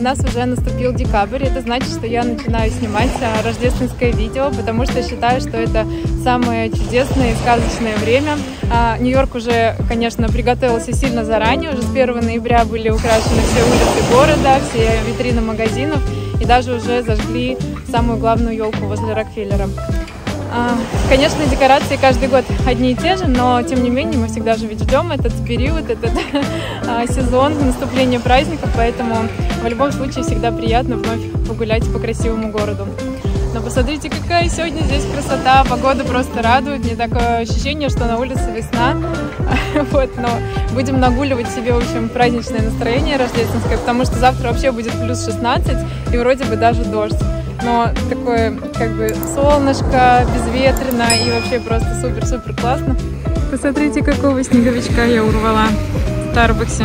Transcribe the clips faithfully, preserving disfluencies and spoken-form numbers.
нас уже наступил декабрь. Это значит, что я начинаю снимать рождественское видео, потому что считаю, что это самое чудесное и сказочное время. Нью-Йорк уже, конечно, приготовился сильно заранее. Уже с первого ноября были украшены все улицы города, все витрины магазинов. И даже уже зажгли самую главную елку возле Рокфеллера. Конечно, декорации каждый год одни и те же, но тем не менее мы всегда же ведь ждем этот период, этот сезон наступления праздников, поэтому в любом случае всегда приятно вновь погулять по красивому городу. Но посмотрите, какая сегодня здесь красота, погода просто радует, мне такое ощущение, что на улице весна, вот, но будем нагуливать себе, в общем, праздничное настроение рождественское, потому что завтра вообще будет плюс шестнадцать и вроде бы даже дождь. Но такое, как бы, солнышко, безветренно и вообще просто супер-супер классно. Посмотрите, какого снеговичка я урвала в Старбаксе.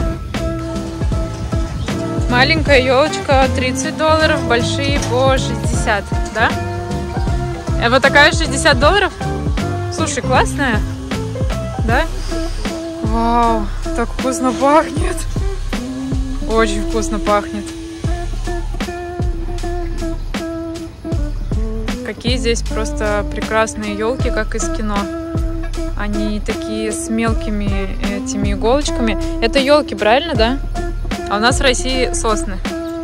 Маленькая елочка тридцать долларов, большие по шестьдесят, да? А вот такая шестьдесят долларов? Слушай, классная, да? Вау, так вкусно пахнет. Очень вкусно пахнет. Какие здесь просто прекрасные елки, как из кино. Они такие с мелкими этими иголочками. Это елки, правильно, да? А у нас в России сосны.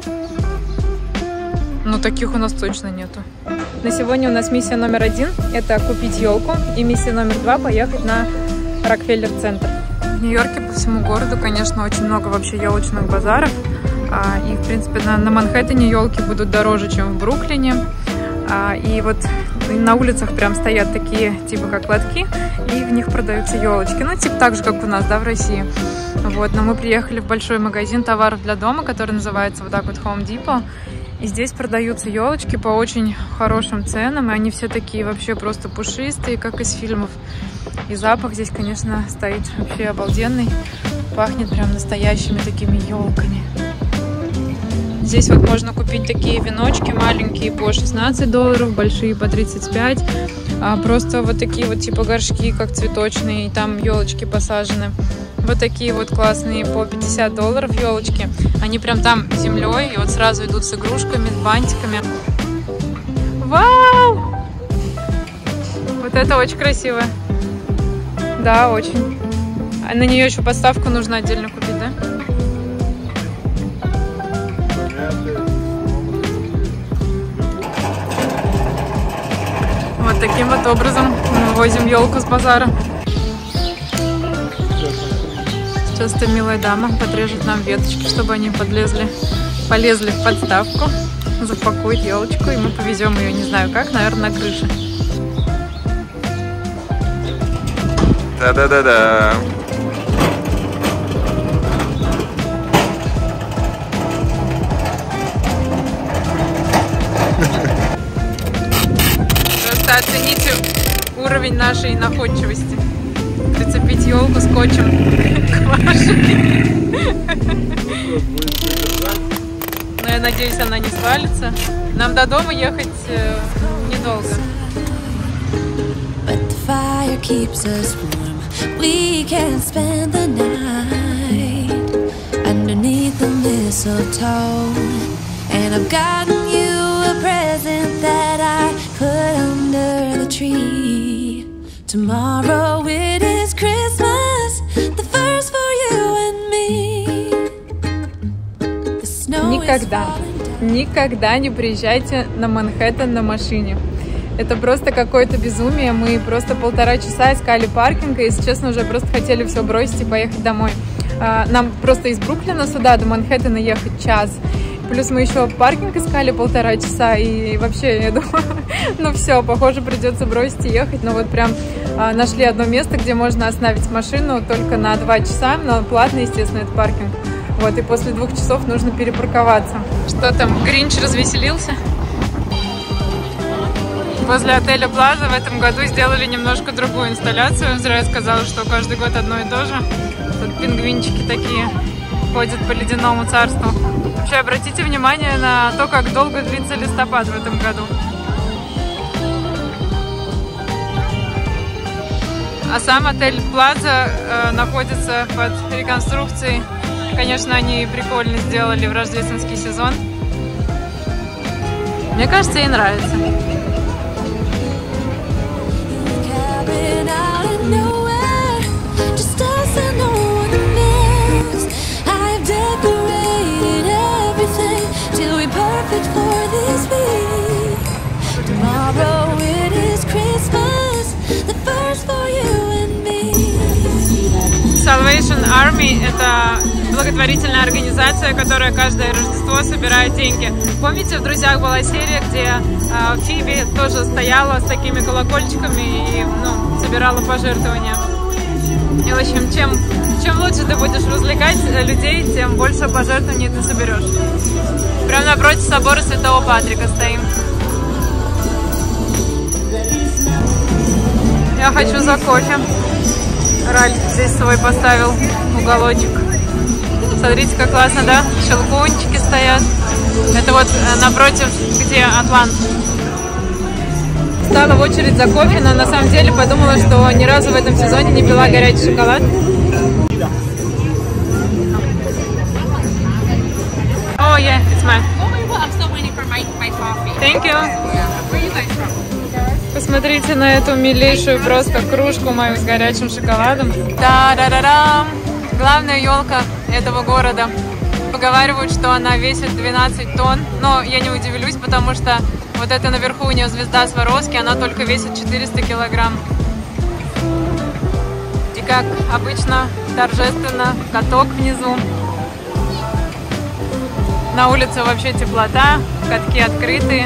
Но таких у нас точно нету. На сегодня у нас миссия номер один – это купить елку. И миссия номер два – поехать на Рокфеллер-центр. В Нью-Йорке по всему городу, конечно, очень много вообще елочных базаров. И, в принципе, на, на Манхэттене елки будут дороже, чем в Бруклине. И вот на улицах прям стоят такие, типа как лотки, и в них продаются елочки. Ну, типа так же, как у нас, да, в России. Вот, но мы приехали в большой магазин товаров для дома, который называется вот так вот Home Depot. И здесь продаются елочки по очень хорошим ценам, и они все такие вообще просто пушистые, как из фильмов. И запах здесь, конечно, стоит вообще обалденный. Пахнет прям настоящими такими елками. Здесь вот можно купить такие веночки маленькие по шестнадцать долларов, большие по тридцать пять. А просто вот такие вот типа горшки, как цветочные, и там елочки посажены. Вот такие вот классные по пятьдесят долларов елочки. Они прям там землей, и вот сразу идут с игрушками, с бантиками. Вау! Вот это очень красиво. Да, очень. А на нее еще подставку нужно отдельно купить, да? Вот таким вот образом мы возим елку с базара. Сейчас эта милая дама подрежет нам веточки, чтобы они подлезли, полезли в подставку, запакует елочку, и мы повезем ее, не знаю как, наверное, на крыше. Да-да-да-да. Оцените уровень нашей находчивости. Прицепить елку скотчем к машине. Но я надеюсь, она не свалится. Нам до дома ехать э, недолго. Tomorrow it is Christmas, the first for you and me. Никогда, никогда не приезжайте на Манхэттен на машине. Это просто какое-то безумие. Мы просто полтора часа искали паркинг, и, если честно, уже просто хотели все бросить и поехать домой. Нам просто из Бруклина сюда до Манхэттена ехать час. Плюс мы еще паркинг искали полтора часа, и вообще, я думаю, ну все, похоже, придется бросить и ехать. Но вот прям а, нашли одно место, где можно остановить машину только на два часа, но платно, естественно, это паркинг. Вот, и после двух часов нужно перепарковаться. Что там, Гринч развеселился? Возле отеля Плаза в этом году сделали немножко другую инсталляцию. Зря я сказала, что каждый год одно и то же. Тут пингвинчики такие ходят по ледяному царству. Вообще, обратите внимание на то, как долго длится листопад в этом году. А сам отель Плаза э, находится под реконструкцией. Конечно, они прикольно сделали в рождественский сезон. Мне кажется, ей нравится. Salvation Army — это благотворительная организация, которая каждое Рождество собирает деньги. Помните, в «Друзьях» была серия, где э, Фиби тоже стояла с такими колокольчиками и ну, собирала пожертвования. И, в общем, чем, чем лучше ты будешь развлекать людей, тем больше пожертвований ты соберешь. Прямо напротив собора Святого Патрика стоим. Я хочу за кофе. Ральф здесь свой поставил уголочек. Смотрите, как классно, да? Щелкунчики стоят. Это вот напротив, где Атлант. Стала в очередь за кофе, но на самом деле подумала, что ни разу в этом сезоне не пила горячий шоколад. Oh yeah, it's mine. I'm still waiting for my, my coffee. Thank you. Where are you guys from? Посмотрите на эту милейшую просто кружку мою с горячим шоколадом. Да-да-да-дам! Главная елка этого города. Поговаривают, что она весит двенадцать тонн, но я не удивлюсь, потому что вот это наверху у нее звезда Сваровски, она только весит четыреста килограмм. И как обычно, торжественно, каток внизу. На улице вообще теплота, катки открытые.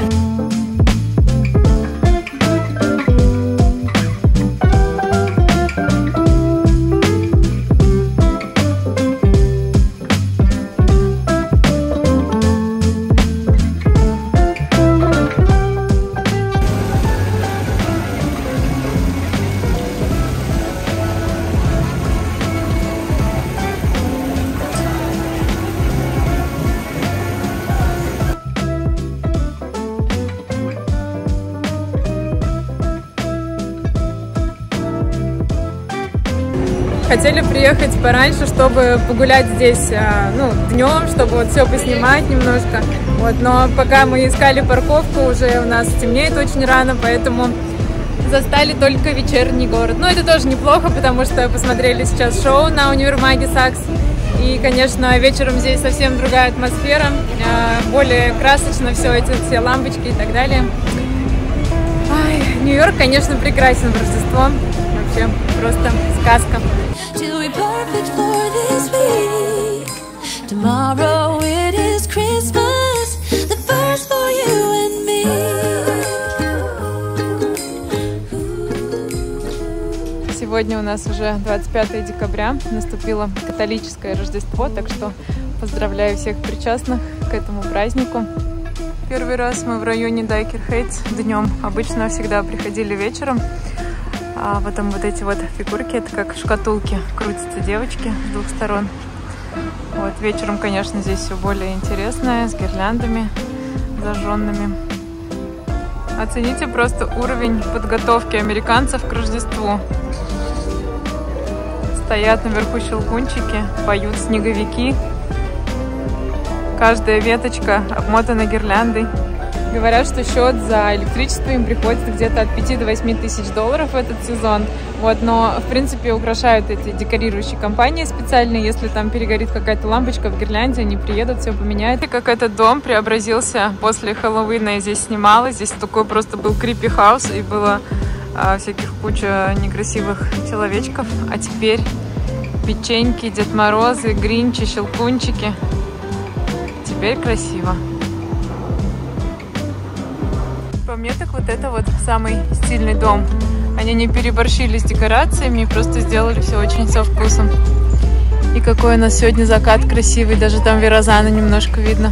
Хотели приехать пораньше, чтобы погулять здесь, ну, днем, чтобы вот все поснимать немножко. Вот, но пока мы искали парковку, уже у нас темнеет очень рано, поэтому застали только вечерний город. Но это тоже неплохо, потому что посмотрели сейчас шоу на универмаге Сакс. И, конечно, вечером здесь совсем другая атмосфера, более красочно все, эти все лампочки и так далее. Ай, Нью-Йорк, конечно, прекрасен в Рождество. Вообще просто сказка. Till we're perfect for this week. Tomorrow it is Christmas, the first for you and me. Сегодня у нас уже двадцать пятое декабря, наступило католическое Рождество, так что поздравляю всех причастных к этому празднику. Первый раз мы в районе Дайкер Хейтс днем. Обычно всегда приходили вечером. А потом вот эти вот фигурки, это как шкатулки, крутятся девочки с двух сторон. Вот вечером, конечно, здесь все более интересное, с гирляндами зажженными. Оцените просто уровень подготовки американцев к Рождеству. Стоят наверху щелкунчики, поют снеговики. Каждая веточка обмотана гирляндой. Говорят, что счет за электричество им приходится где-то от пяти до восьми тысяч долларов в этот сезон. Вот, но, в принципе, украшают эти декорирующие компании специальные. Если там перегорит какая-то лампочка в гирлянде, они приедут, все поменяют. И как этот дом преобразился после Хэллоуина. Я здесь снимала. Здесь такой просто был крипи хаус. И было а, всяких куча некрасивых человечков. А теперь печеньки, Дед Морозы, Гринчи, Щелкунчики. Теперь красиво. По мне, так вот это вот самый стильный дом. Они не переборщили с декорациями, просто сделали все очень со вкусом. И какой у нас сегодня закат красивый, даже там Верозана немножко видно.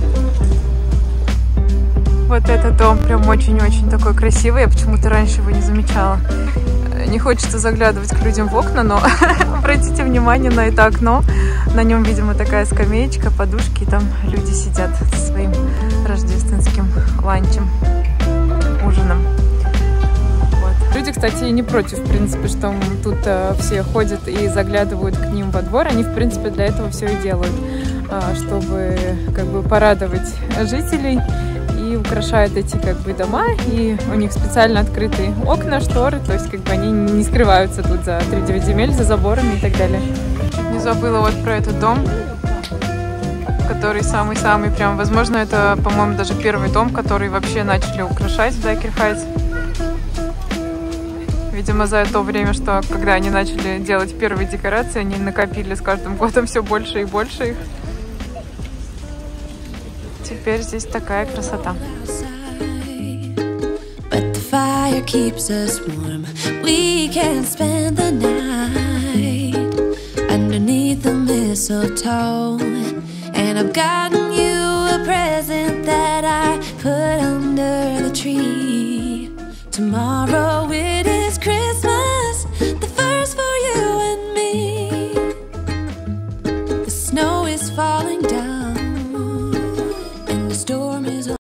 Вот этот дом прям очень-очень такой красивый, я почему-то раньше его не замечала. Не хочется заглядывать к людям в окна, но обратите внимание на это окно. На нем, видимо, такая скамеечка, подушки, и там люди сидят со своим рождественским ланчем, ужином. Вот. Люди, кстати, не против, в принципе, что тут э, все ходят и заглядывают к ним во двор. Они, в принципе, для этого все и делают, э, чтобы как бы порадовать жителей и и украшают эти как бы дома, и у них специально открытые окна, шторы, то есть как бы они не скрываются тут за тридевять земель, за заборами и так далее. Не забыла вот про этот дом, который самый-самый прям, возможно, это, по-моему, даже первый дом, который вообще начали украшать в Дайкер Хайтс. Видимо, за то время, что когда они начали делать первые декорации, они накопили с каждым годом все больше и больше их. Теперь здесь такая красота. But the fire keeps us warm. We can spend the night underneath the mistletoe. And I've gotten you a present that I put under the tree. Tomorrow